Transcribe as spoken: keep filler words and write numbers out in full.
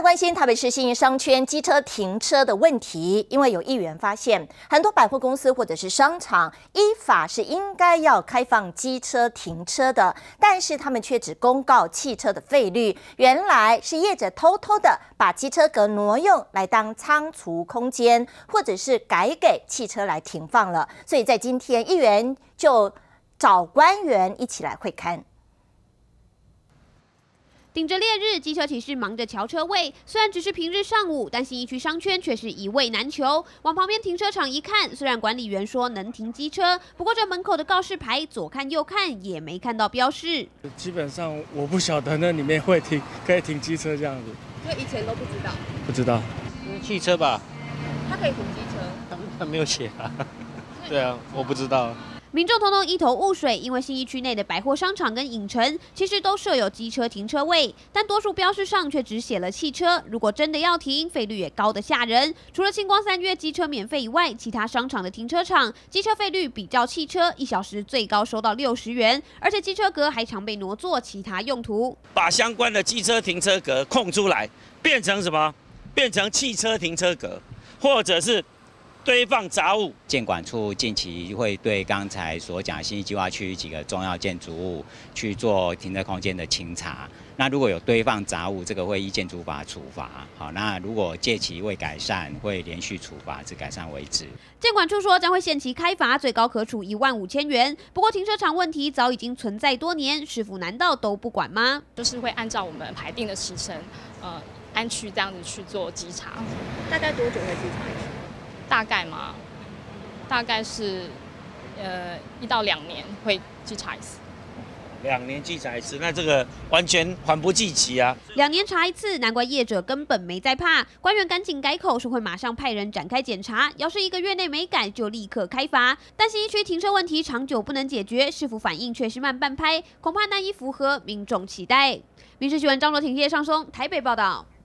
关心台北市信义商圈机车停车的问题，因为有议员发现，很多百货公司或者是商场依法是应该要开放机车停车的，但是他们却只公告汽车的费率，原来是业者偷偷的把机车格挪用来当仓储空间，或者是改给汽车来停放了。所以在今天，议员就找官员一起来会勘。 顶着烈日，机车骑士忙着瞧车位。虽然只是平日上午，但信义区商圈却是一位难求。往旁边停车场一看，虽然管理员说能停机车，不过这门口的告示牌左看右看也没看到标示。 基本上我不晓得那里面会停可以停机车这样子。 所以以前都不知道。 不知道。 嗯，汽车吧。 他可以停机车。 他没有写啊。对啊，我不知道。 民众通通一头雾水，因为信义区内的百货商场跟影城其实都设有机车停车位，但多数标示上却只写了汽车。如果真的要停，费率也高得吓人。除了星光三月机车免费以外，其他商场的停车场机车费率比较汽车一小时最高收到六十元，而且机车格还常被挪作其他用途。 把相关的机车停车格空出来，变成什么？变成汽车停车格，或者是 堆放杂物， 建管处近期会对刚才所讲信义计划区几个重要建筑物去做停车空间的清查。那如果有堆放杂物，这个会依建筑法处罚。好，那如果借期未改善，会连续处罚至改善为止。 建管处说将会限期开罚，最高可处一万五千元。不过停车场问题早已经存在多年，市府难道都不管吗？ 就是会按照我们排定的时程，呃，安区这样子去做稽查。 大概多久会稽查一次？ 大概嘛，大概是呃一到两年会稽查一次。 两年稽查一次，那这个完全缓不济急啊！ 两年查一次，难怪业者根本没在怕。官员赶紧改口，说会马上派人展开检查，要是一个月内没改，就立刻开罚。但信义区停车问题长久不能解决，市府反应却是慢半拍，恐怕难以符合民众期待。民视新闻张卓廷、叶尚松台北报道。